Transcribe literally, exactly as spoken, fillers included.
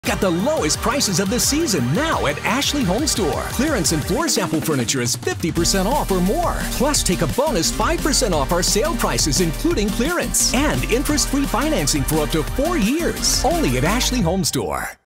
Got the lowest prices of the season now at Ashley Home Store. Clearance and floor sample furniture is fifty percent off or more. Plus, take a bonus five percent off our sale prices, including clearance. And interest-free financing for up to four years. Only at Ashley Home Store.